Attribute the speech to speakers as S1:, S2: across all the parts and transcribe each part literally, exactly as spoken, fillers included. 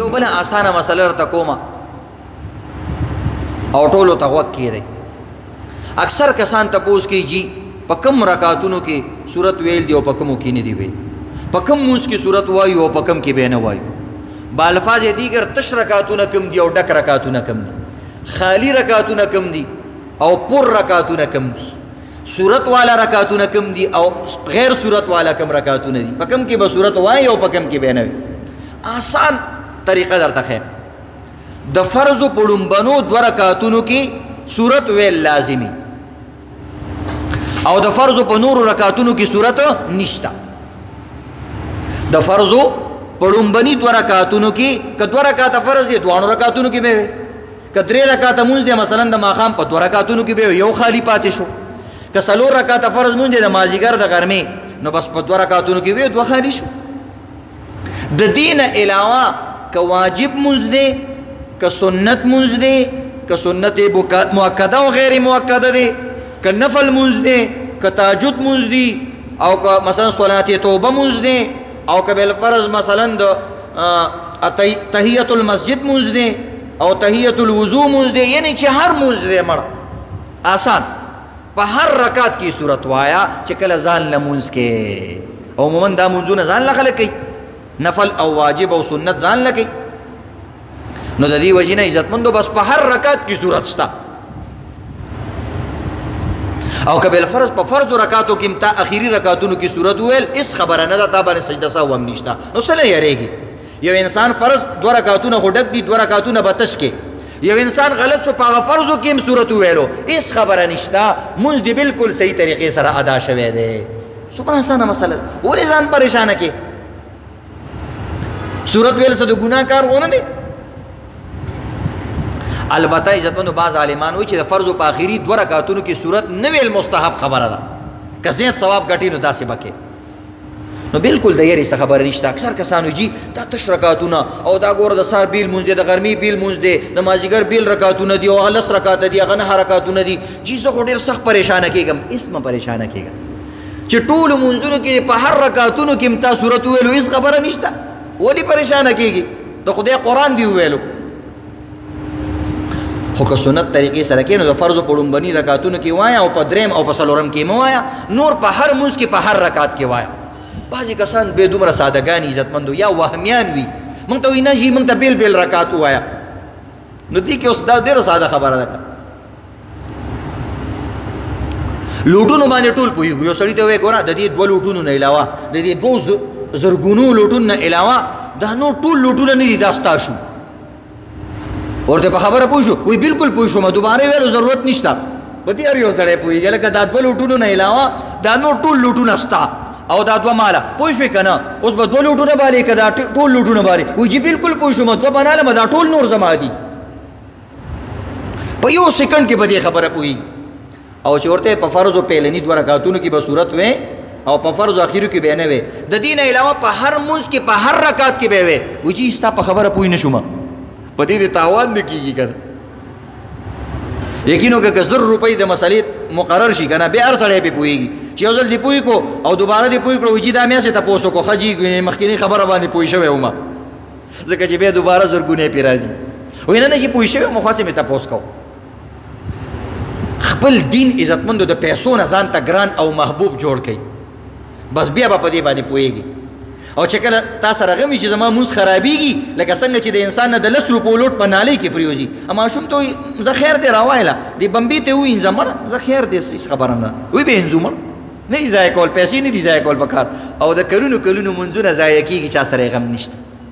S1: یو بل آسانه مسله ورته کومه او ټولو ته غوږ کېږدئ. اکثر کسان تپوس کوي جی په کوم رکعتونو کې صورت ویل دي او په کومو کې نه دي ویل، په کوم مونځ کې صورت وایو او په کوم کې به نه وایو. بالفاظ دیگر تش رکعتونه کم دي او ډک رکعتونه کم دي، خالی رکعتونه کم دي او پر رکعتونه کم دي، صورت والا رکعتونه کم دي او غیر صورت والا کم رکعتونه دي، په کوم کې به صورت وایي او په کوم کې به نه وي. آسان طریقه درته ښیم. د فرض په لومبنو دوه رکعتونو کې صورت ویل لازمي او د فرض په نورو رکعتونو کې صورت نشته. د فرض په لومبني دوه رکعتونو کې که دوه رکعته فرض دي دوانو رکعتونو کې به وي، که درې رکعته مونځ دی مثلا د ماښام په دوه رکعتونو کې به یو خالی پاتې شو، که څلور رکعته فرض مونځ دی د مازدیګر د غرمې نو بس په دوه رکعتونو کې به دوه خالی شو. د دې نه علاوه که واجب مونځ دی، که سنت مونځ دی، که سنت مؤکده او غیر مؤکده دی، که نفل مونځ دی، که تهجد مونځ دی، او که مثلا صلات توبه مونځ دی، او که بالفرض مثلا د تحیت المسجد مونځ دی او تحیت الوضو مونځ دی، یعنی چې هر مونځ دی مړه آسان په هر رکعت کې صورت وایا چې کله ځان له مونځ کې. عموما دا مونځونه ځان له خلک کوي، نفل او واجب او سنت ځان له کوي. نو د دې وجې نه عزتمندو بس په هر رکعت کې صورت شته. او که بالفرض په فرض رکعتو کې تا اخیری رکعتونو کې صورت ویل اس خبره نه ده، تا باندې سجده سهو هم نشته. نو څه نه یریږي؟ یو انسان فرض دوه رکعتونه خو ډک دي، دوه رکعتونه به تش کې، یو انسان غلط شو په هغه فرضو کې هم صورت وویلو، هېڅ خبره نشته، مونځ دې بلکل صحیح طریقې سره ادا شوی دی. څومره اسانه مسله ده، ولې ځان پریشانه کې؟ صورت ویل څه د ګناه کار ونه دی؟ البته عزتمندو بعض عالمان وایي چې د فرضو په آخري دوه رکعتونو کې صورت نه ویل مستحب خبره ده، که زیات ثواب ګټي نو داسې به کې. نو بالکل د یری څه خبره نشته. اکثر کسان وایي جی دا تش رکعتونه او دا ګوره د سهار بیل مونځ دی، د غرمې بیل مونځ دی، د مازدیګر بیل رکعتونه دي او هغه لس رکعته دي، هغه نهه رکعتونه دي. جی زه خو ډېر سخت پریشانه کېږم. هېڅ مه پریشانه کېږه چې ټولو مونځونو کې په هر رکعتونو کې هم تا صورت وویلو، هېڅ خبره نشته. ولې پریشانه کېږي؟ د خدای قرآن دی وویلو. خو که سنت طریقې سره کې نو د فرضو په لومبني رکعتونو کې وایا او په دریم او په څلورم کې مه وایا، نور په هر مونځ کې په هر رکعت کې وایا. بعضې کسان بې دومره سادهګان عزتمندو یا وهمیان وي، موږ ته وایي نه جي موږ ته بیل بیل رکعت ووایا. نو دې کې اوس دا ډېره ساده خبره ده. لوټونو باندې ټول پوهېږو. یو سړي ته وایي ګوره د دې دوه لوټونو نه علاوه د دې دوو زرګونو لوټونو نه علاوه دا نور ټول لوټونه نه دي، دا ستا شو. ورته په خبره پوه شو؟ وایي بالکل پوه شوم، دوباره ویلو ضرورت نشته. په دې هر یو سړی پوهېږي لکه دا دوه لوټونو نه علاوه دا نور ټول لوټونه ستا او دا دوه ماله. پوه شوې که نه؟ اوس به دوه لوټونه بالې که دا ټول لوټونه بالې؟ وایي جي بالکل پوه شوم، دوه بنالمه دا ټول نور زما دي. په یو سیکنډ کې به دې خبره پوهېږي. او چې ورته په فرضو پیلني دوه رکعتونو کې به صورت وې او په فرضو اخیرو کې به نه وې، د دې نه علاوه په هر مونځ کې په هر رکعت کې به وې. وایي جي ستا په خبره پوه نه شوم، په دې دې تاوان نه کېږي که نه. یقین وکړه که زر روپۍ د مسلې مقرر شي که نه بیا هر سړی پرې پوهېږي چې یو ځل دې پوه کړو او دوباره دې پوه کړو. وایي جي دا میاشتې تپوس وکړو ښه جي مخکینۍ خبره باندې پوه شوی وم، ځکه چې بیا دوباره زرګونې پرې راځي. وایي نه نه چې پوه شوی وم خو هسې مې تپوس کوو. خپل دین عزتمندو د پیسو نه ځان ته ګران او محبوب جوړ کړئ، بس بیا به په دې باندې پوهېږي. او چې کله تا سره غم وي چې زما مونځ خرابېږي، لکه څنګه چې د انسان نه د لس روپو لوټ په نالۍ کې پرېوځي، ماشوم ته وایي زه خیر دی راوایله دې بمبې ته ووینځه مړه زه خیر دی هېڅ خبره نه ده. وایي به انځو مړ نه دي ضایع کول، پیسې نه دي ضایع کول پکار. او د کلونو کلونو مونځونه ضایع کېږي، چا سره یې غم نشته.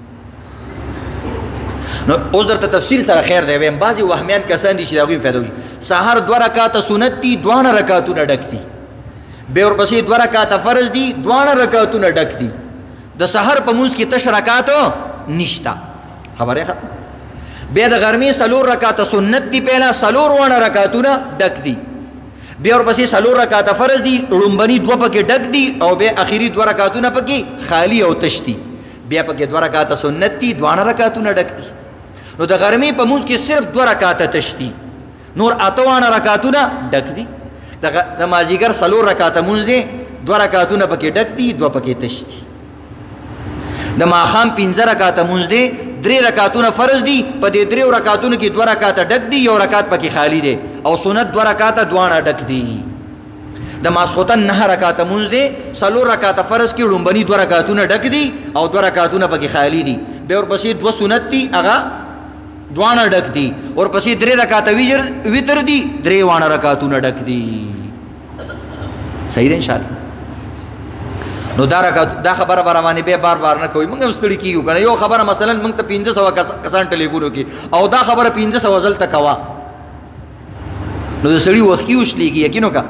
S1: نو اوس درته تفصیل سره خیر دی وایم. بعضې وهمیان کسان دي چې د هغوی فایده وشي. سهار دوه رکعته سنت دي، دواړه رکعتونه ډک دي. بیا ورپسې دوه رکعته فرض دي، دواړه رکعتونه ډک دي. د سحر په مونځ کې تش رکعت نشته، خبره ختمه. بیا د غرمې څلور رکعته سنت دي، پهله څلور واړه رکعتونه ډک دي. بیا ورپسې څلور رکعته فرض دي، لومبني دوه پکې ډک دي او بیا اخري دوه رکعتونه پکې خالی او تش دي. بیا پکې دوه رکعته سنت دي، دواړه رکعتونه ډک دي. نو د غرمې په مونځ کې صرف دوه رکعته تش دي، نور اته واړه رکعتونه ډک دي. د مازدیګر څلور رکعته مونځ دی، دوه رکعتونه پکې ډک دي، دوه پکې تش دي. د ماښام پنځه رکعته مونځ دی، درې رکعتونه فرض دي، په دې درې رکعتونو کې دوه رکعته ډک دي، یو رکعت پکې خالی دی، او سنت دوه رکعته دواړه ډک دي. د ماسخوتن نه رکعته مونږ دي، څلور رکعته فرض کې لومبني دوه رکعتونه ډک دي او دوه رکعتونه پکې خالی دي، بیا ورپسې دوه سنت دي هغه دواړه ډک دي، ورپسې درې رکعته وتر دي، درې واړه رکعتونه ډک دي. صحیح ده ان شاء الله. نو دا رکعت دا خبره بر باندې به بار بار نه کوي، موږ هم ستړي کیږو کنه. یو خبره مثلا موږ ته پنځه سوه کسان ټلیفون وکي او دا خبره پنځه سوه ځل ته کوا، نو د سړي وخت کې وشلېږي یقینو کا.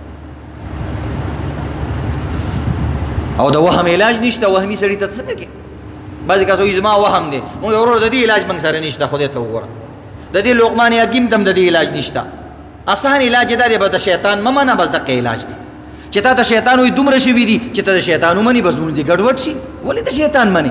S1: او د وهم علاج نشته، وهمي سړي ته څه کوي؟ بعضې کس وایي زما وهم دی، موږ ورور د دې علاج موږ سره نشته، خدای ته وګوره د دې لقمان حکیم ته هم د دې علاج نشته. اسان علاج دا دی، به د شیطان مه منه، بس دقه علاج دی. چې تا ته شیطان وایي دومره شوي دي چې ته د شیطان ومني، بس مونځ دې ګډوډ شي. ولې د شیطان منې؟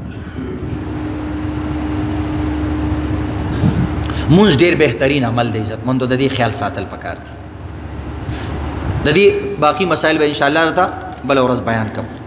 S1: مونځ ډېر بهترین عمل دی، عزتمندو د دې خیال ساتل پکار دي. د دې باقي مسایل به انشاءالله راته بله ورځ بیان کوم.